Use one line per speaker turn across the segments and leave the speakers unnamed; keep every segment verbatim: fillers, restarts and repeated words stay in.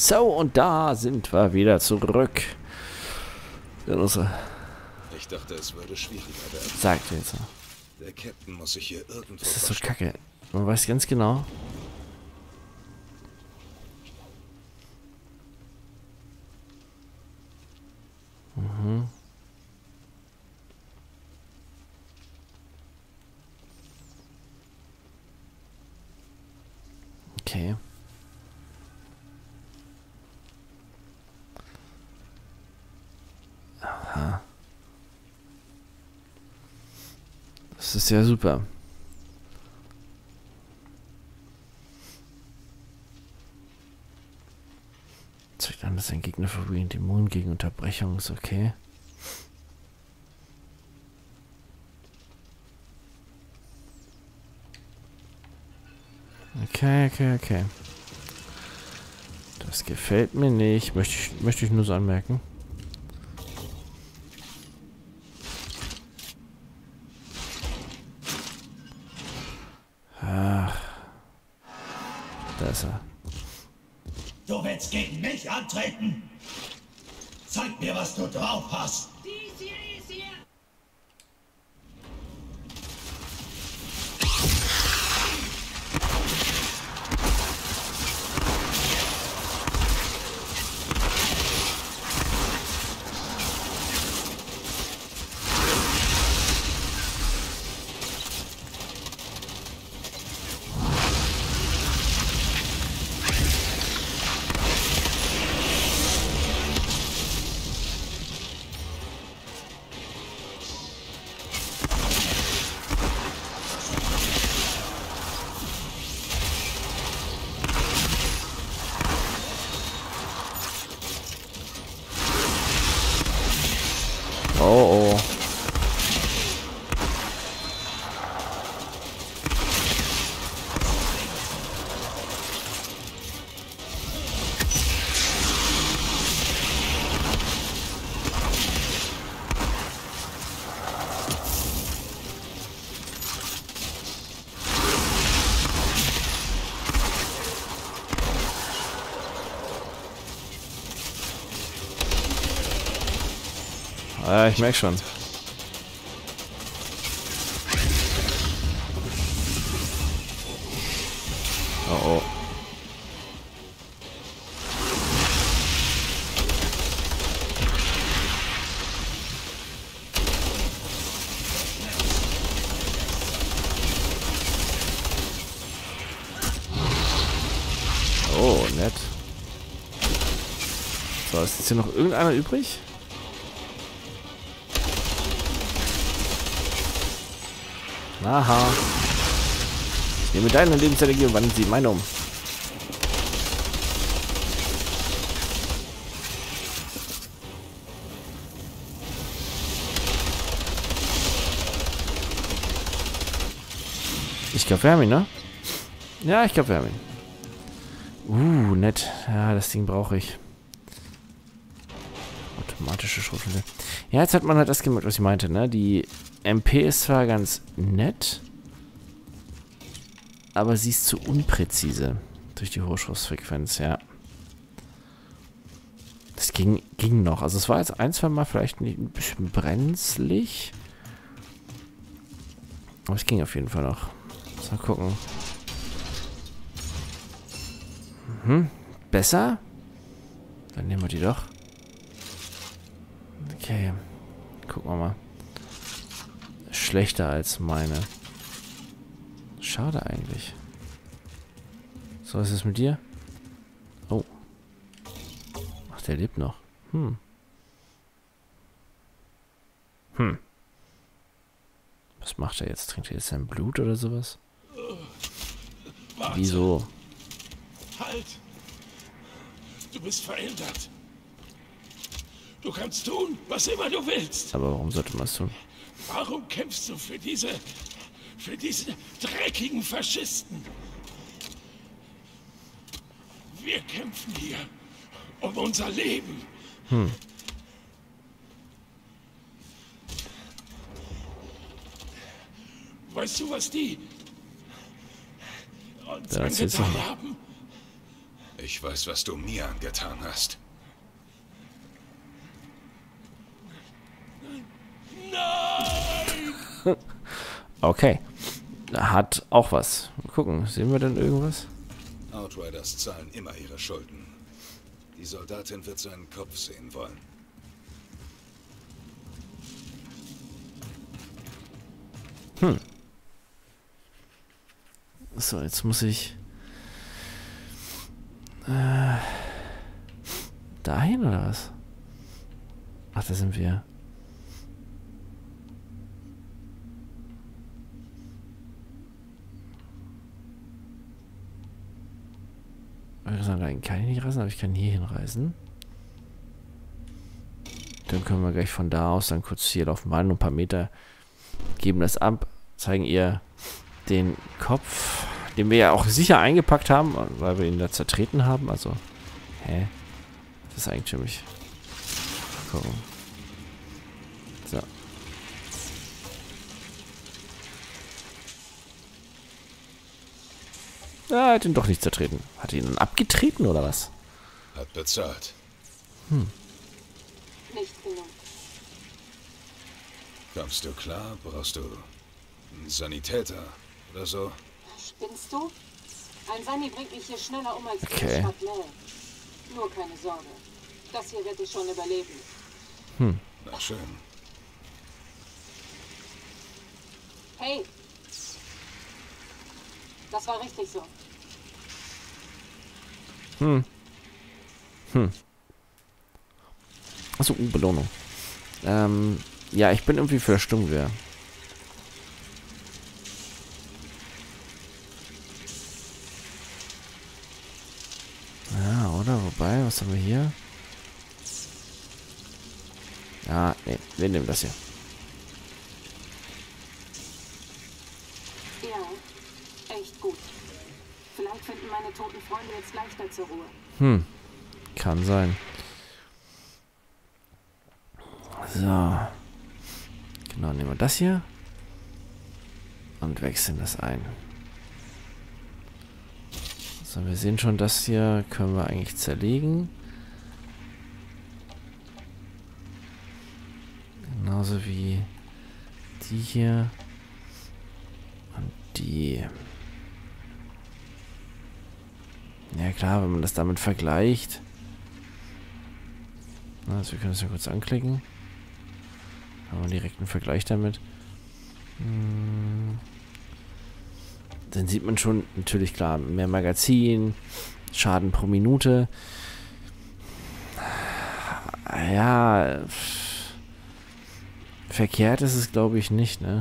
So, und da sind wir wieder zurück. In unsere...
Ich dachte, es würde schwieriger werden.
Sagt jetzt.
Der Captain muss sich hier irgendwo
Das ist so
verstecken.
kacke. Man weiß ganz genau. Mhm. Okay. Aha. Das ist ja super. Zeigt an, dass ein Gegner vorwiegend immun gegen Unterbrechung ist, okay. Okay, okay, okay. Das gefällt mir nicht. Möchte ich, möchte ich nur so anmerken. Ach. Da ist er.
Du willst gegen mich antreten? Zeig mir, was du drauf hast.
Dies hier ist hier.
Oh, oh. Ja, ich merke schon. Oh, oh. Oh, nett. So, ist jetzt hier noch irgendeiner übrig? Aha. Ich nehme deine Lebensenergie und wandle sie in meine um. Ich glaube, wir haben ihn, ne? Ja, ich glaube, wir haben ihn. Uh, nett. Ja, das Ding brauche ich. Automatische Schrotflinte. Ja, jetzt hat man halt das gemerkt, was ich meinte, ne? Die M P ist zwar ganz nett, aber sie ist zu unpräzise durch die hohe Schussfrequenz, ja. Das ging, ging noch. Also es war jetzt ein, zwei Mal vielleicht nicht, ein bisschen brenzlig. Aber es ging auf jeden Fall noch. Mal gucken. Mhm. Besser? Dann nehmen wir die doch. Okay. Gucken wir mal. Schlechter als meine. Schade eigentlich. So, was ist es mit dir? Oh. Ach, der lebt noch. Hm. Hm. Was macht er jetzt? Trinkt er jetzt sein Blut oder sowas?
Warte.
Wieso?
Halt! Du bist verändert. Du kannst tun, was immer du willst.
Aber warum sollte man es tun?
Warum kämpfst du für diese... für diese dreckigen Faschisten? Wir kämpfen hier um unser Leben.
Hm.
Weißt du, was die uns
Dann erzähl's doch
angetan
mal.
haben? Ich weiß, was du mir angetan hast. Nein!
Okay. Hat auch was. Mal gucken, sehen wir denn irgendwas?
Outriders zahlen immer ihre Schulden. Die Soldatin wird seinen Kopf sehen wollen.
Hm. So, jetzt muss ich... Äh, dahin oder was? Ach, da sind wir. Nein, kann ich nicht reisen, aber ich kann hier hinreisen. Dann können wir gleich von da aus dann kurz hier laufen, mal nur ein paar Meter, geben das ab, zeigen ihr den Kopf, den wir ja auch sicher eingepackt haben, weil wir ihn da zertreten haben. Also, hä? Das ist eigentlich ziemlich. Gucken. So. Ah, er hat ihn doch nicht zertreten. Hat ihn dann abgetreten oder was?
Hat bezahlt.
Hm.
Nicht genug.
Kommst du klar? Brauchst du einen Sanitäter oder so?
Spinnst du? Ein Sani bringt mich hier schneller um als
Okay.
die Stadt Lell. Nur keine Sorge. Das hier wird ich schon überleben.
Hm.
Na schön.
Hey! Das war richtig so.
Hm. Hm. Achso, uh, Belohnung. Ähm, ja, ich bin irgendwie für Sturmgewehr. Ja, oder? Wobei, was haben wir hier? Ja, nee, wir nehmen das hier.
Ja, echt gut. Vielleicht finden meine toten Freunde jetzt leichter zur Ruhe.
Hm, kann sein. So. Genau, nehmen wir das hier. Und wechseln das ein. So, wir sehen schon, das hier können wir eigentlich zerlegen. Genauso wie die hier. Und die. Ja klar, wenn man das damit vergleicht. Also wir können das ja kurz anklicken. Haben wir direkt einen Vergleich damit. Hm. Dann sieht man schon natürlich klar mehr Magazin, Schaden pro Minute. Ja, verkehrt ist es glaube ich nicht, ne?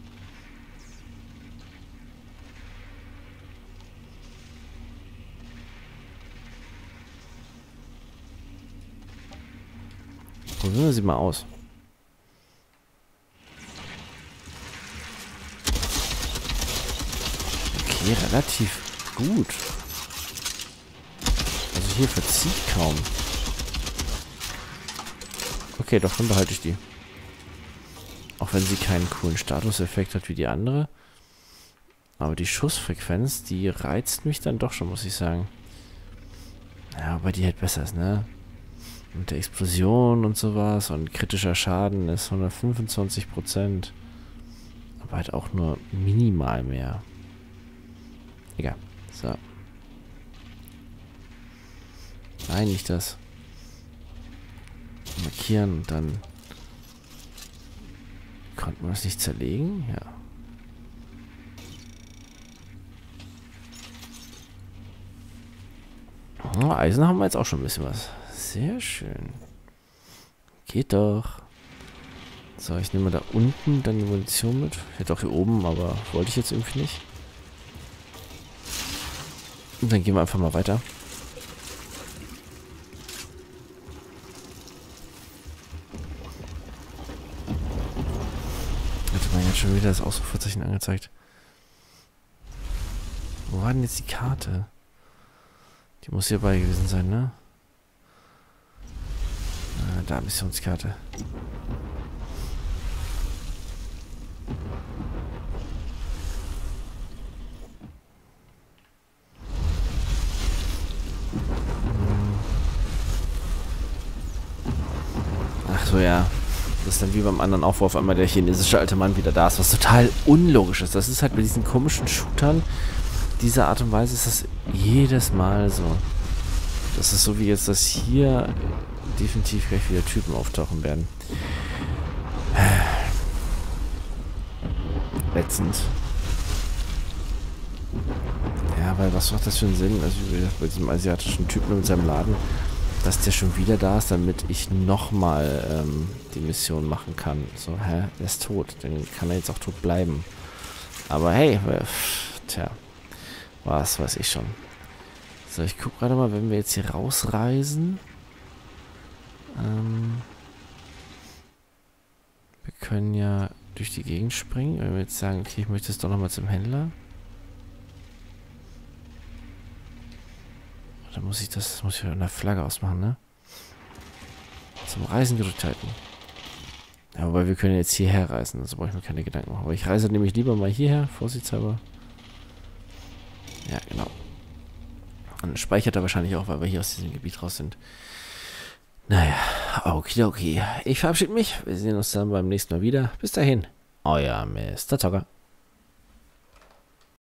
Probieren wir sie mal aus. Okay, relativ gut. Also hier verzieht kaum. Okay, doch, dann behalte ich die. Auch wenn sie keinen coolen Statuseffekt hat wie die andere. Aber die Schussfrequenz, die reizt mich dann doch schon, muss ich sagen. Ja, aber die halt besser ist, ne? Mit der Explosion und sowas und kritischer Schaden ist hundertfünfundzwanzig Prozent. Aber halt auch nur minimal mehr. Egal. So. Nein, nicht das. Markieren und dann... Konnten wir das nicht zerlegen? Ja. Oh, Eisen haben wir jetzt auch schon ein bisschen was. Sehr schön. Geht doch. So, ich nehme da unten dann die Munition mit. Ich hätte auch hier oben, aber wollte ich jetzt irgendwie nicht. Und dann gehen wir einfach mal weiter. Hatte man jetzt schon wieder das Ausrufezeichen angezeigt. Wo war denn jetzt die Karte? Die muss hierbei gewesen sein, ne? Ah, da, Missionskarte. Achso, ja. Das ist dann wie beim anderen auch, wo auf einmal der chinesische alte Mann wieder da ist, was total unlogisch ist. Das ist halt bei diesen komischen Shootern, dieser Art und Weise ist das jedes Mal so. Das ist so wie jetzt, dass hier definitiv gleich wieder Typen auftauchen werden. Ätzend. Ja, weil was macht das für einen Sinn? Also bei diesem asiatischen Typen mit seinem Laden, dass der schon wieder da ist, damit ich nochmal ähm, die Mission machen kann. So, hä? Der ist tot. Dann kann er jetzt auch tot bleiben. Aber hey, äh, tja. Was weiß ich schon. So, ich gucke gerade mal, wenn wir jetzt hier rausreisen. Ähm, wir können ja durch die Gegend springen. Wenn wir jetzt sagen, okay, ich möchte jetzt doch nochmal zum Händler. Dann muss ich das, das muss ich an der Flagge ausmachen, ne? Zum Reisen gedrückt halten. Ja, aber wir können jetzt hierher reisen, also brauche ich mir keine Gedanken machen. Aber ich reise nämlich lieber mal hierher, vorsichtshalber. Ja, genau. Und speichert er wahrscheinlich auch, weil wir hier aus diesem Gebiet raus sind. Naja, okidoki. Ich verabschiede mich. Wir sehen uns dann beim nächsten Mal wieder. Bis dahin, euer Mister Zocker.